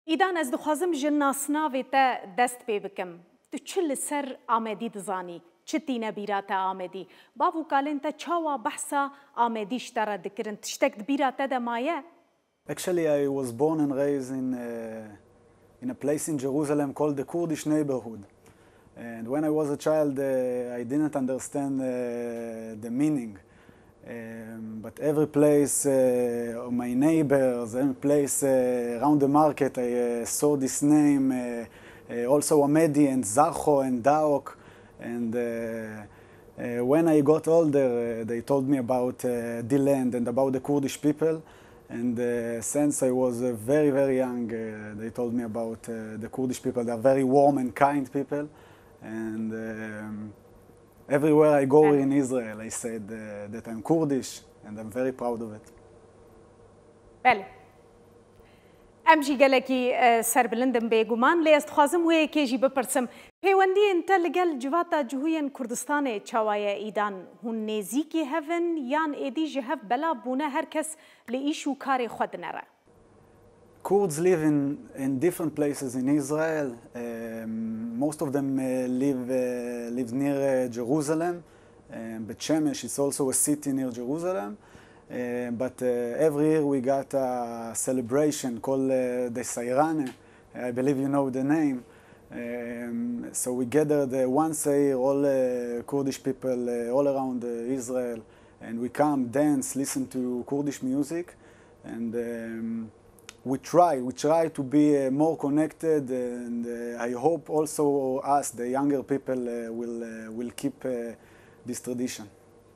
ایدان از دخوازم جنا سناوی تا دست پی بکم. تو چل سر آمدی دزانی. چه تینه بیرات آمدی. باو کالن تا چاوا بحثا آمدی شتره دکرن. تشتک بیرات دمایه. Actually, I was born and raised in a place in Jerusalem called the Kurdish neighborhood. And when I was a child, I didn't understand the meaning. But every place, my neighbors, every place around the market, I saw this name, also Amedi and Zarcho and Daok. And when I got older, they told me about the land and about the Kurdish people. And since I was very, very young, they told me about the Kurdish people. They are very warm and kind people. And everywhere I go in Israel, I said that I'm Kurdish, and I'm very proud of it. بله. امجی گلکی سر بلندم بگومان لیست خوازم وی کیجی بپرسم پیوندی انت لگل جواتا جهوین کردستان چوای ایدان هون نزیکی هفن یان ایدی جهف بلا بونه هر کس لیشو کار خود نره. Kurds live in different places in Israel. Most of them live near Jerusalem. Bet Shemesh is also a city near Jerusalem. But every year we got a celebration called the Sayrane. I believe you know the name. So we gathered once a year, all Kurdish people all around Israel, and we come, dance, listen to Kurdish music, and we try to be more connected, and I hope also us, the younger people, will keep this tradition.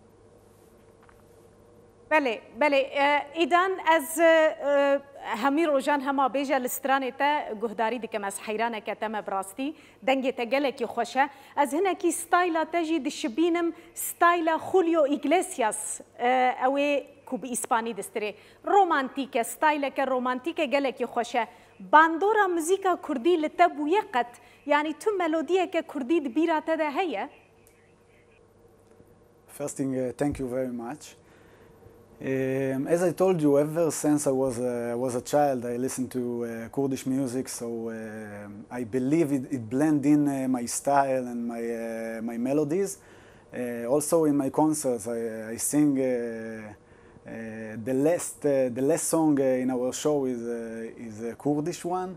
بله ایدان از همی روزان هما بیجا لسترانه تا گهداری دکم از حیرانه که تم براستی دنگی تا گلکی خوشه از هنه کی ستایلا تجی دشبینم ستایلا خولیو ایگلیسیاس اوی کوب اسپانی دستره رومانتیک ستایلا که رومانتیک گلکی خوشه باندورا موزیکا کردی لتبو یقت یعنی تو ملودیه که کردی دبیرا تا ده هیه. First thing, thank you very much. As I told you, ever since I was a child, I listened to Kurdish music, so I believe it blended in my style and my melodies. Also in my concerts, I sing the last song in our show is a Kurdish one.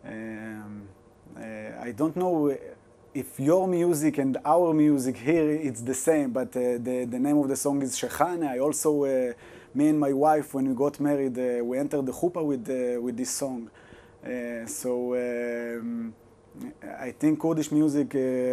I don't know if your music and our music here it's the same, but the name of the song is Shechane. I also, me and my wife, when we got married, we entered the chuppah with this song. So I think Kurdish music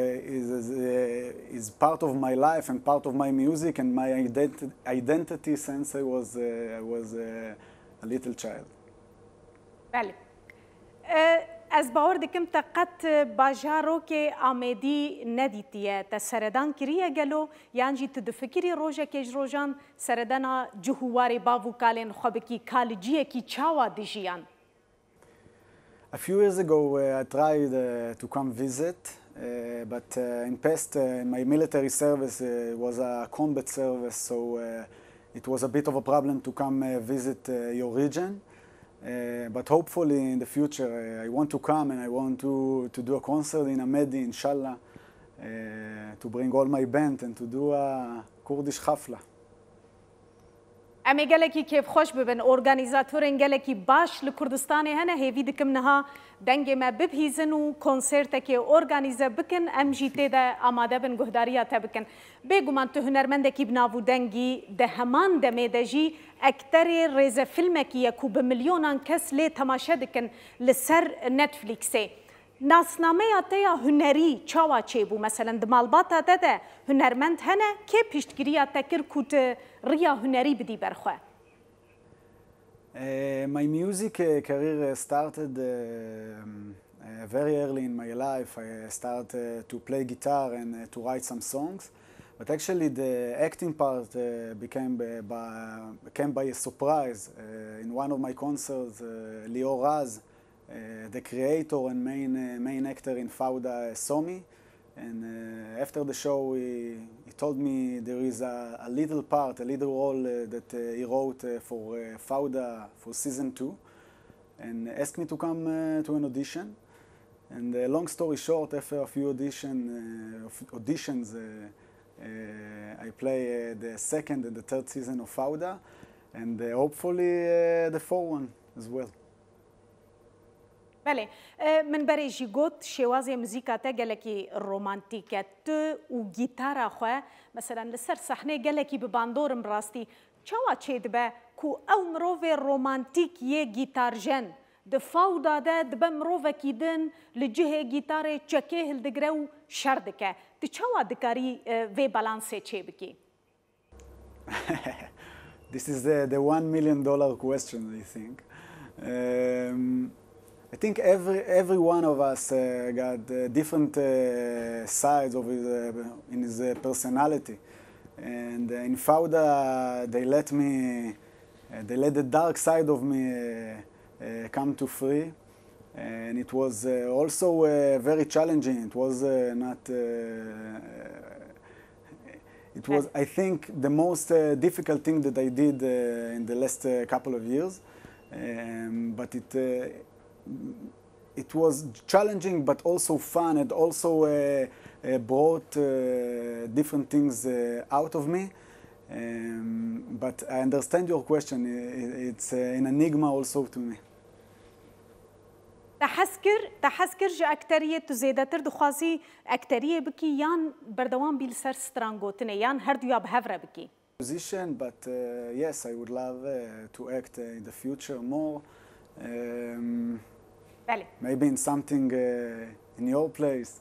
is part of my life and part of my music and my identity since I was a little child. بله. از باور دکم تا قط باجارو که آمدی ندیتیه تا سردان کریه گلو یعنی تو دفکری روژه کج روژان سردانا جهواری باو کالین خوابکی کالجیه کی چاوا دیجیان. A few years ago I tried to come visit, but in past my military service was a combat service, so it was a bit of a problem to come visit your region. But hopefully in the future I want to come and I want to do a concert in Amedi, inshallah, to bring all my band and to do a Kurdish hafla. امی گلکی کیف خوش ببن ارگانیزاتورین گلکی باش لکردستان هنه هیوی دکم نها دنگ ما ببهیزن و کنسرت که ارگانیزه بکن ام جیته ده آماده بن گهداریات بکن بگو من تو هنرمنده کی بناو دنگی ده همان دمه دجی اکتر ریز فیلم کی یکو بملیونان کس لی تماشه دکن لسر نتفلیکسه ناسنامه آتیا هنری چاوا چه بو مثلا دمالبات ده هنرمند هنه که پیشتگیری تکر کوت ریا هنری بدی برخواه. My music career started very early in my life. I started to play guitar and to write some songs. But actually the acting part came by a surprise. In one of my concerts, Lior Raz, the creator and main actor in Fauda, saw me. And after the show, he told me there is a little part, a little role that he wrote for Fauda for season 2. and asked me to come to an audition. And long story short, after a few auditions, I play the second and the third season of Fauda, and hopefully the fourth one as well. بله من برای جی گوت شوازی موزیکا تا گلکی رومانتیکه تو و گیتارا خواه مثلا لسر صحنه گلکی بباندورم راستی چوا چید به کو او مروف رومانتیک یه گیتار جن دفاو داده دبه مروف کیدن لجه گیتار چکه هلدگره و شردکه دی چوا دکاری وی بالانسه چه بکی؟ This is the $1 million question, I think. I think every one of us got different sides of his personality, and in Fauda they let the dark side of me come to free, and it was also very challenging. It was not. It was, I think, the most difficult thing that I did in the last couple of years, but it was challenging, but also fun. It also brought different things out of me. But I understand your question. It's an enigma also to me. تحسكر جا أكترية تزيدتر دخوازي أكترية بكي يان بردوان بيلسر سترانغوتني يان هردو ياب هفرة بكي. Musician, but yes, I would love to act in the future more. Maybe in something in your place.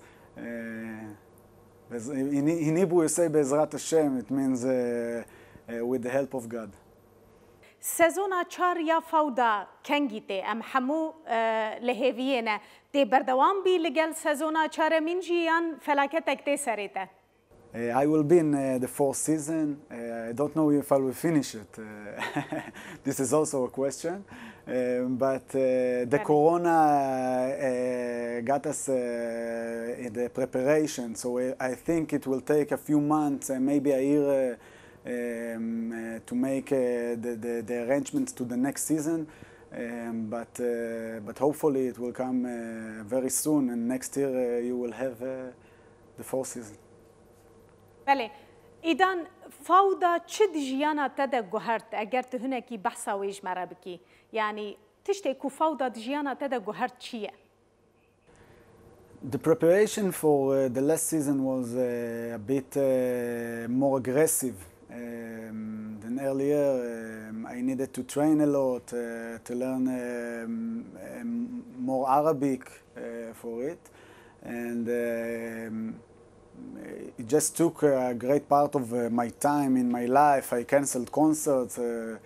In Hebrew you say Be'ezrat Hashem, it means with the help of God. سزونا چار یا فودا کنگی ته ام همو لهویینه تی بردوام بی لگل سزونا چار منجیان فلاکتک تی سریته. I will be in the fourth season. I don't know if I will finish it. This is also a question. But the corona got us in the preparation, so I think it will take a few months, maybe a year, to make the arrangements to the next season. But hopefully it will come very soon, and next year you will have the fourth season. بله ایدان فودا چه دیجیانا تدا گوهرت اگر تو هنکی بحثا ویج مرا بکی یعنی تشتی کو فودا دیجیانا تدا گوهرت چیه؟ The preparation for the last season was a bit more aggressive than earlier. I needed to train a lot, to learn more Arabic for it, and it just took a great part of my time in my life. I canceled concerts.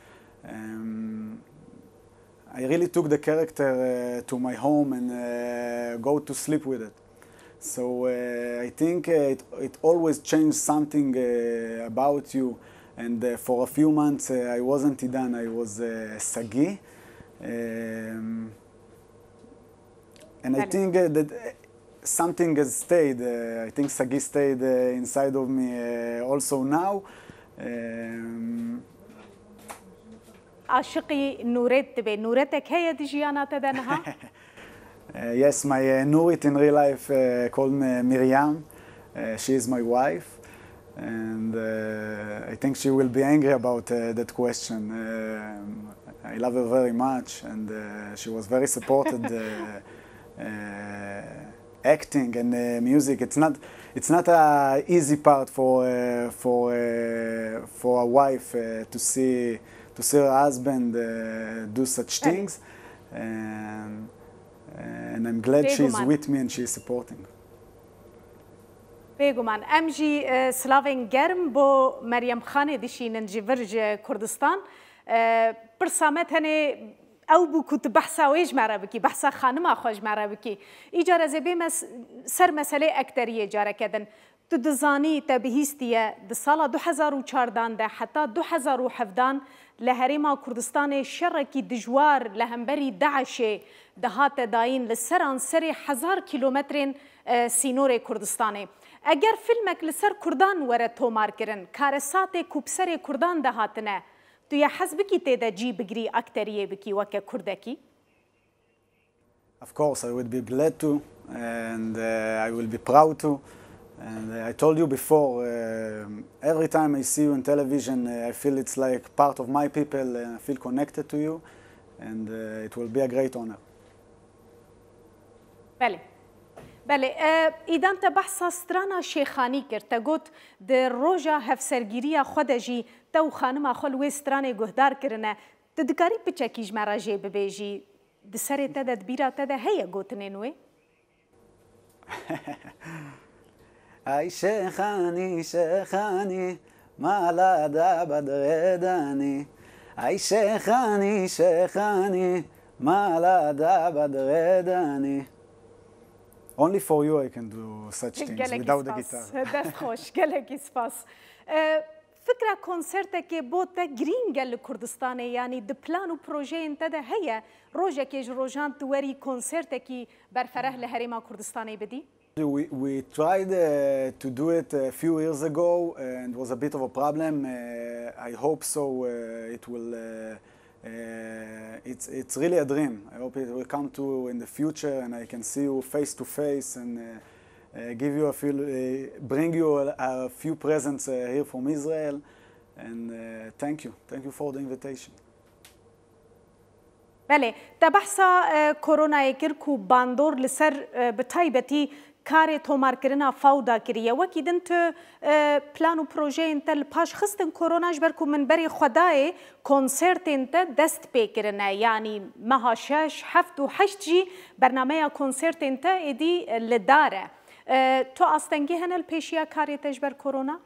I really took the character to my home and go to sleep with it. So I think it always changed something about you. And for a few months I wasn't Idan, I was Sagi. And I think that something has stayed. I think Sagi stayed inside of me also now. عاشقي نورت تبي نورتك هي دجيانا تدنها. Yes, my Nurit in real life called me Miriam. She is my wife, and I think she will be angry about that question. I love her very much, and she was very supported. Acting and music, it's not an easy part for a wife to see her husband do such things, and I'm glad she's with me and she's supporting. بگومان امجی سلاوین گرم با مریم خانه دشینن جورج کردستان پرسامت هنه او بو كنت بحثا ويج مرا بكي بحثا خانما خوش مرا بكي ايجار زبي سر مسألة اكترية جارة كدن تدزاني تبهيستية د سالة 2014 ده حتى 2017 لهريما كردستان شركي دجوار لهمبري داعش دهات داين لسران سري 1000 كيلومتر سينور كردستاني اگر فيلمك لسر كردان ورا تومار كرن كارسات كوبسر كردان دهاتنه تو یا حزب کی تیدا جی بگری اکتریه بکی وکه کردکی؟ Of course, I would be glad to, and I will be proud to. And I told you before, every time I see you on television, I feel it's like part of my people, and I feel connected to you, and it will be a great honor. بله ایدان تا بحثا سترانا شیخانی کرد تا گوت در روژا هفسرگیری خودجی تا خانم خال و سترانه گهدار کرنه تدکاری بچکیج مراجع ببیجی دسر تدا دبیرا تدا هیا گوتنه نوی ای شیخانی شیخانی مالا دا بدردانی ای شیخانی شیخانی مالا دا بدردانی. Only for you I can do such things without the guitar. دست خوش گلکی سپاس. فكرة كونسرتك بوتا جرينجل كردستاني يعني د بلان و بروجي انت ده هي روجك يج روجان توري كونسرتك برفره لهريما كردستاني بدي؟ We tried to do it a few years ago and it was a bit of a problem. I hope so it will it's really a dream. I hope it will come to in the future and I can see you face to face and give you bring you a few presents here from Israel, and thank you for the invitation. بله تبحثا كورونا يكركو باندور لسر بتايبتي كاري تومار كرنا فوضى كريا وكيد انت بلانو بروجي انت الباش خستن كورونا جبركو من بري خداي كونسرت انت دست بيكرنا يعني مها شاش حفت وحشت جي برنامج كونسرت انت ادي لداره تو أستنجي هنا البيشيا كاري تجبر كورونا؟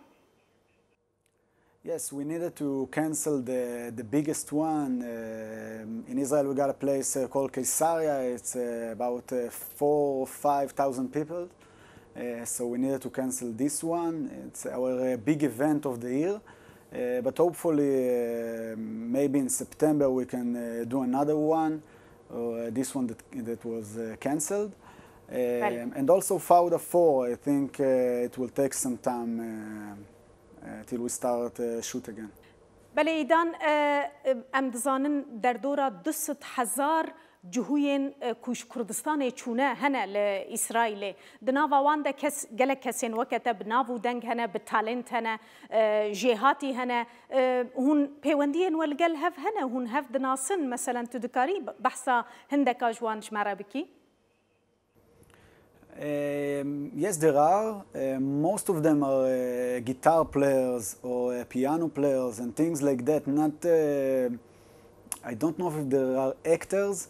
Yes, we needed to cancel the biggest one. In Israel, we got a place called Caesarea. It's about 4,000 or 5,000 people. So we needed to cancel this one. It's our big event of the year. But hopefully, maybe in September, we can do another one. This one that was cancelled. And also Fauda 4, I think it will take some time till we start shoot again. بله ایدان ام دزانن در دورا 200,000 جهوین کوش کردستان چونه هنه لإسرائیل دناوا وانده کس گله کسین وکتب ناو دنگ هنه بتالنت هنه جهاتی هنه هون پیوندین والگل هف هنه هون هف دناسن مثلا تدکاری بحثا هندکا جوانش مرابکی Yes, there are. Most of them are guitar players or piano players and things like that. Not, I don't know if there are actors,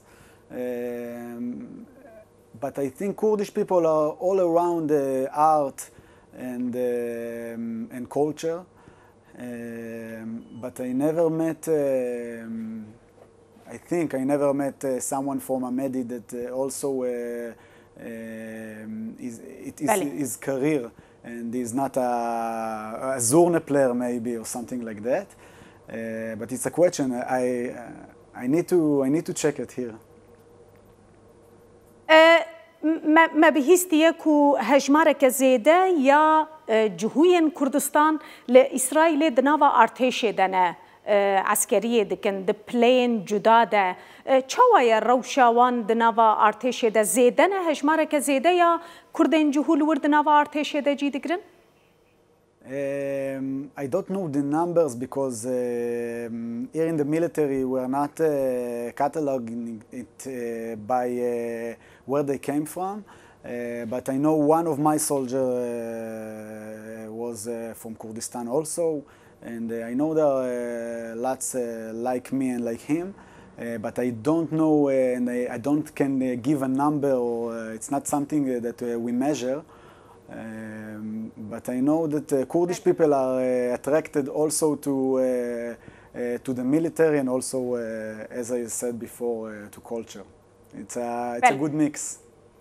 but I think Kurdish people are all around art and culture. But I never met. I think I never met someone from Amedi that also. His career and he's not a Zurne player maybe or something like that. But it's a question. I need to check it here. ما بهستيه كو هجمارك زيادة يا جهوين كردستان لإسرائيل دناوا ارتش دنا عسكرية دكن د بلين جدادة چاويا روشاوان دناوا ارتش د زيدنا هجمارك زيادة يا كردين جهول ورد ناوا ارتش د جي دكرن I don't know the numbers because here in the military we are not cataloging it by where they came from. But I know one of my soldiers was from Kurdistan also, and I know there are lots like me and like him. But I don't know, and I don't can give a number, or it's not something that we measure. But I know that Kurdish people are attracted also to the military and also, as I said before, to culture. It's a good mix.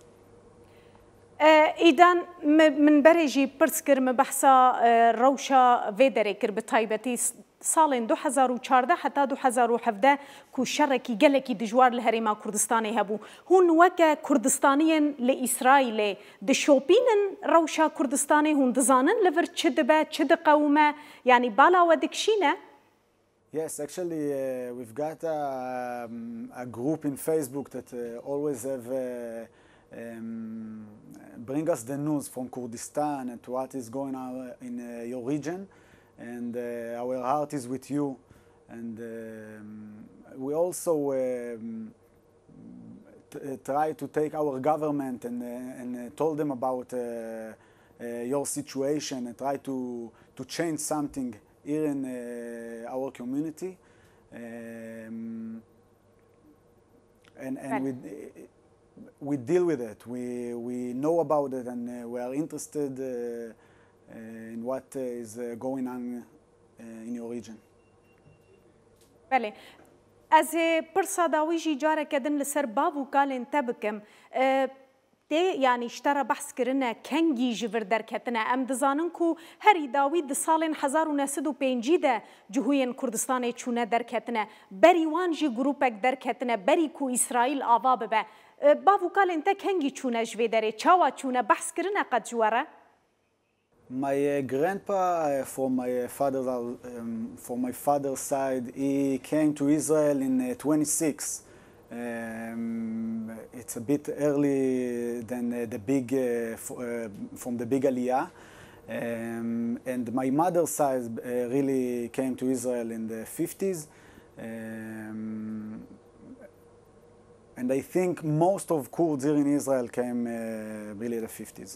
إذن من بريجي برسكر مبحثا روشا فيدريكر بطيبتي سالين 2014 حتى 2017 كو شركي قلكي دجوار الهريمة كردستاني هبو هون وكا كردستانيين لإسرائيل دشوبينن روشا كردستاني هون دزانن لفر تشدبا تشد قومة يعني بالا ودكشينة Yes, actually, we've got a group in Facebook that always have bring us the news from Kurdistan and what is going on in your region, and our heart is with you. And we also try to take our government and told them about your situation and try to change something here in our community. And we deal with it. We know about it, and we are interested in what is going on in your region. بله از پرسا داویجی جاره کدن لسر بابو کالن تبکم تی یعنی اشترا بحث کرنه کنگی جور درکتنه ام دزانن کو هری داوی د سالن 1905 ده جهوین کردستان چونه درکتنه بری وان جی گروپک درکتنه بری کو اسرائیل آوا ببه بابو کالن تا کنگی چونه جوی داره چاوا چونه بحث کرنه قد جواره My grandpa, from my father's side, he came to Israel in 26. It's a bit early than the big from the big Aliyah. And my mother's side really came to Israel in the 50s. And I think most of Kurds here in Israel came really in the 50s.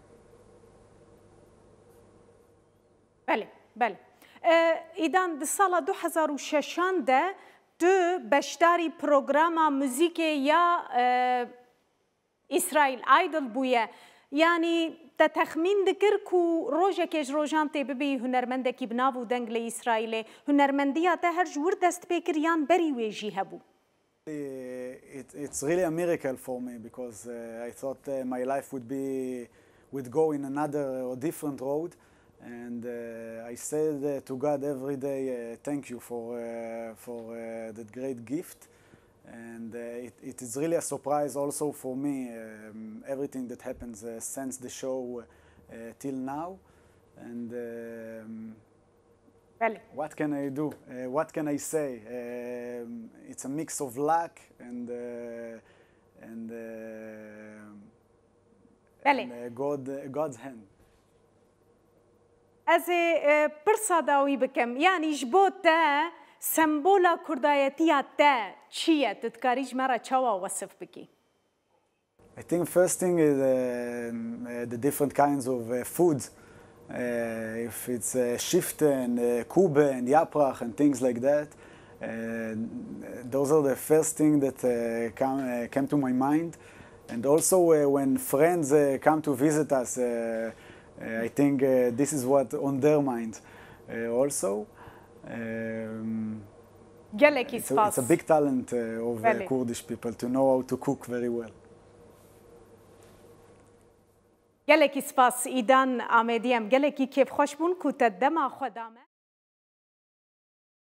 بله بله ایدان د سال 2006 ده تو بشداری پروگرام موزیک یا اسرائیل آیدل بویه یعنی تخمین دکر کو روزه کج روزان تی ببی هنرمنده کی بناو دنگ ل اسرائیل هنرمندیا ته هر جور دست پیکریان بری ویجی هبو. It's really a miracle for me because I thought my life would go in another or different road. And I said to God every day, thank you for that great gift. And it is really a surprise also for me, everything that happens since the show till now. And what can I do? What can I say? It's a mix of luck and God's hand. از پرسا داوی بکم یعنی جبوت تا سمبولا کردایتیات تا چیه تتکاریج مرا چاوا وصف بکی؟ I think first thing is the different kinds of foods. If it's shifte and kube and yaprach and things like that, those are the first thing that came to my mind. And also when friends come to visit us, I think this is what on their mind also. It's a big talent of Kurdish people to know how to cook very well. گلکی سپاس ایدان آمدیم گلکی کیف خوش بون کو تدما خدامه